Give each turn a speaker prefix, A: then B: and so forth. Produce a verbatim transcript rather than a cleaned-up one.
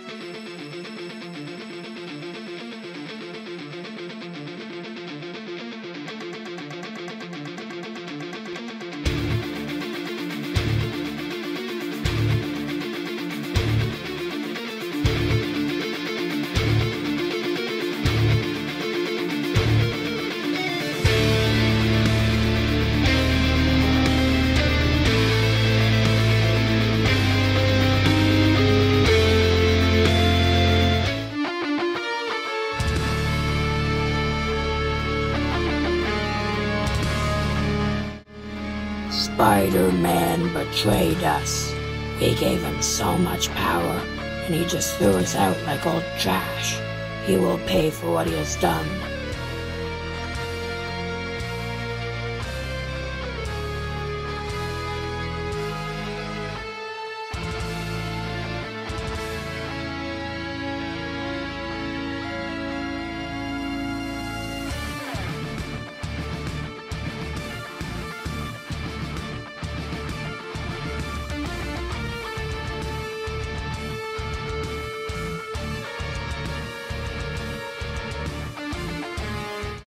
A: Spider-Man betrayed us. We gave him so much power, and he just threw us out like old trash. He will pay for what he has done.